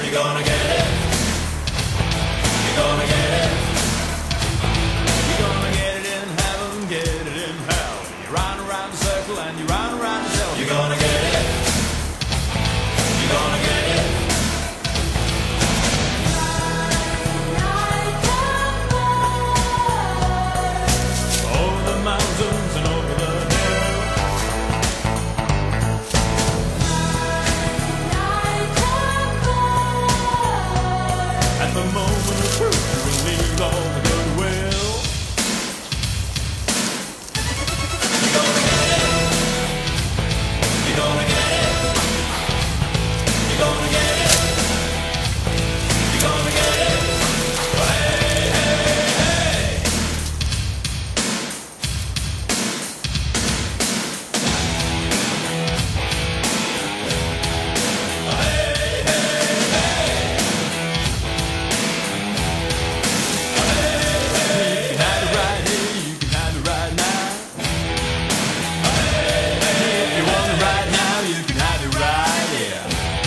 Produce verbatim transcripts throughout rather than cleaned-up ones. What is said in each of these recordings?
You're gonna get it. You're gonna get it. You're gonna get it in heaven, get it in hell. You run around the circle and you run around the cell. You're gonna get it. You're gonna get it. Over the mountains and over the hill. At the moment of truth, you will leave all the goodwill. You're gonna get it. You're gonna get it. You're gonna get it. You're gonna get it. Hey, hey, hey. Hey, hey, hey. You can have it right here, you can have it right now. If you want it right now, you can have it right here.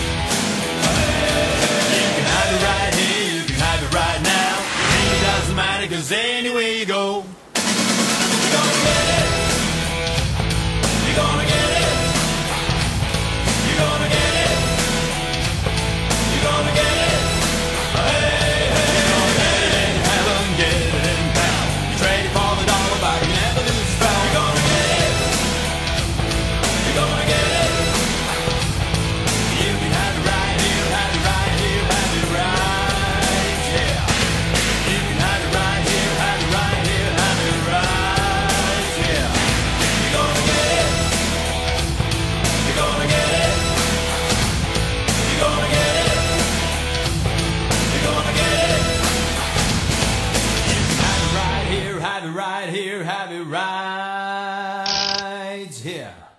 You can have it right here, you can have it right now. It doesn't matter, 'cause anywhere you go, you're gonna get it. You're gonna get it. You're gonna get it. You're gonna get it. Hey, hey, you're gonna get it in heaven, get it in hell. You trade it for the dollar, but you never lose the spell. You're gonna get it. You're gonna get it. You can have it right here, have it right here, have it right here. You can have it right here, have it right here, have it right here. You're gonna get it. You're gonna get it. You're gonna get it. You're gonna get it. You can have it right here, have it right here, have it right here.